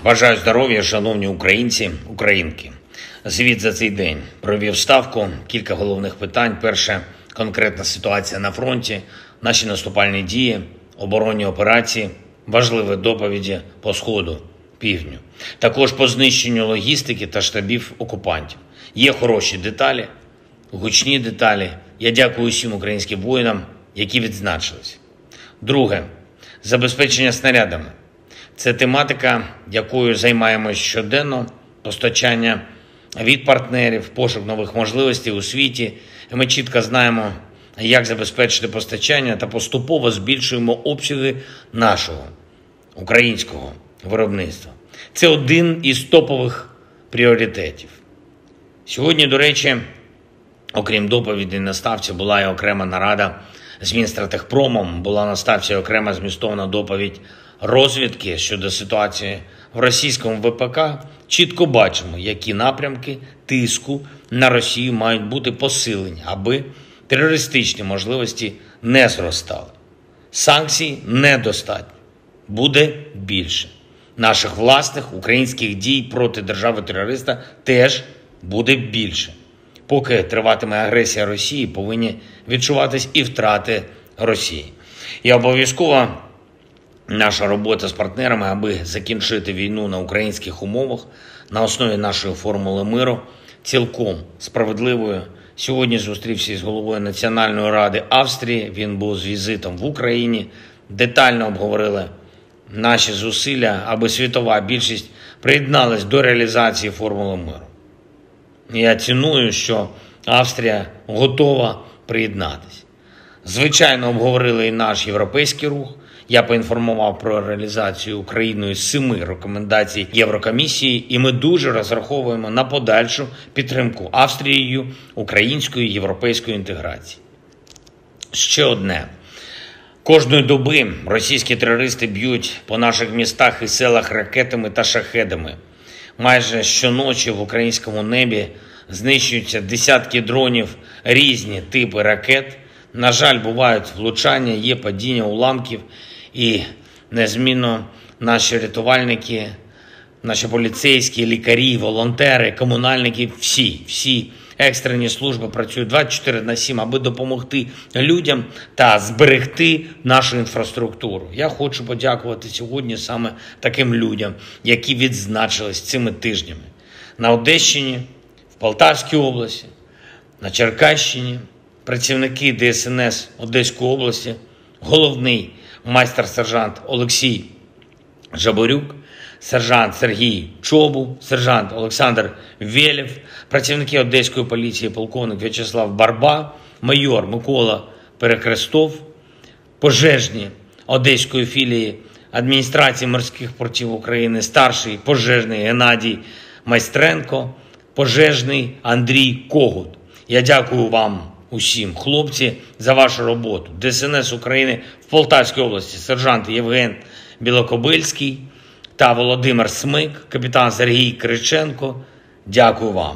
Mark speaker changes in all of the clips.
Speaker 1: Бажаю здоров'я, шановні українці, українки. Звіт за цей день провів ставку, кілька головних питань. Перше – конкретна ситуація на фронті, наші наступальні дії, оборонні операції, важливі доповіді по Сходу, Півдню. Також по знищенню логістики та штабів окупантів. Є хороші деталі, гучні деталі. Я дякую усім українським воїнам, які відзначились. Друге – забезпечення снарядами. Це тематика, якою займаємось щоденно, постачання від партнерів, пошук нових можливостей у світі. І ми чітко знаємо, як забезпечити постачання та поступово збільшуємо обсяги нашого українського виробництва. Це один із топових пріоритетів. Сьогодні, до речі, окрім доповідей на ставці, була і окрема нарада з Мінстратегпромом, була на ставці окрема змістовна доповідь розвідки щодо ситуації в російському ВПК. Чітко бачимо, які напрямки тиску на Росію мають бути посилені, аби терористичні можливості не зростали. Санкцій недостатньо. Буде більше. Наших власних українських дій проти держави-терориста теж буде більше. Поки триватиме агресія Росії, повинні відчуватись і втрати Росії. І обов'язково наша робота з партнерами, аби закінчити війну на українських умовах, на основі нашої формули миру, цілком справедливою. Сьогодні зустрівся з головою Національної ради Австрії, він був з візитом в Україні, детально обговорили наші зусилля, аби світова більшість приєдналась до реалізації формули миру. Я ціную, що Австрія готова приєднатися. Звичайно, обговорили і наш європейський рух. Я поінформував про реалізацію Україною 7 рекомендацій Єврокомісії, і ми дуже розраховуємо на подальшу підтримку Австрією української європейської інтеграції. Ще одне. Кожної доби російські терористи б'ють по наших містах і селах ракетами та шахедами. Майже щоночі в українському небі знищуються десятки дронів, різні типи ракет. На жаль, бувають влучання, є падіння уламків, і незмінно наші рятувальники, наші поліцейські, лікарі, волонтери, комунальники, всі екстрені служби працюють 24/7, аби допомогти людям та зберегти нашу інфраструктуру. Я хочу подякувати сьогодні саме таким людям, які відзначились цими тижнями. На Одещині, в Полтавській області, на Черкащині, працівники ДСНС Одеської області, головний майстер-сержант Олексій Жаборюк, сержант Сергій Чобу, сержант Олександр Велєв, працівники Одеської поліції, полковник В'ячеслав Барба, майор Микола Перекрестов, пожежні Одеської філії адміністрації морських портів України, старший пожежний Геннадій Майстренко, пожежний Андрій Когут. Я дякую вам усім, хлопці, за вашу роботу. ДСНС України в Полтавській області, сержант Євген Білокобильський та Володимир Смик, капітан Сергій Кириченко, дякую вам.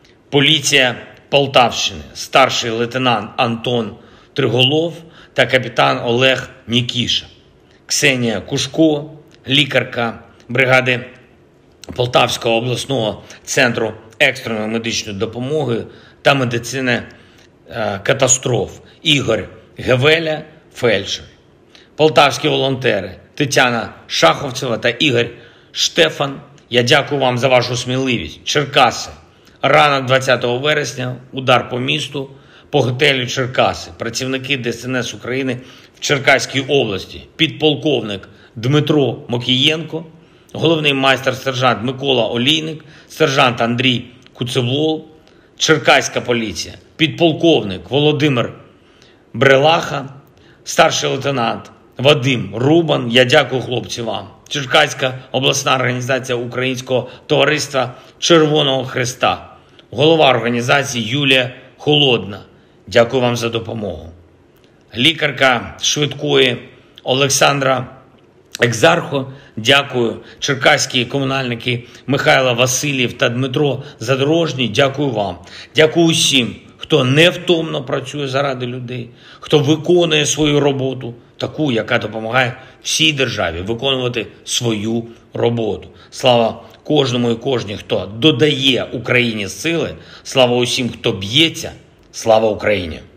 Speaker 1: Поліція Полтавщини, старший лейтенант Антон Триголов та капітан Олег Нікіша. Ксенія Кушко, лікарка бригади Полтавського обласного центру екстреної медичної допомоги та медицини катастроф. Ігор Гевеля, фельдшер. Полтавські волонтери Тетяна Шаховцева та Ігор Штефан. Я дякую вам за вашу сміливість. Черкаси. Ранок 20 вересня, удар по місту, по готелю Черкаси. Працівники ДСНС України в Черкаській області. Підполковник Дмитро Мокієнко, головний майстер-сержант Микола Олійник, сержант Андрій Куцевол, Черкаська поліція, підполковник Володимир Брелаха, старший лейтенант Вадим Рубан. Я дякую, хлопці, вам. Черкаська обласна організація Українського товариства Червоного Хреста, голова організації Юлія Холодна. Дякую вам за допомогу. Лікарка швидкої Олександра Екзархо, дякую. Черкаські комунальники Михайло Васильєв та Дмитро Задорожній, дякую вам. Дякую усім, хто невтомно працює заради людей, хто виконує свою роботу, таку, яка допомагає всій державі виконувати свою роботу. Слава кожному і кожній, хто додає Україні сили. Слава усім, хто б'ється. Слава Україні!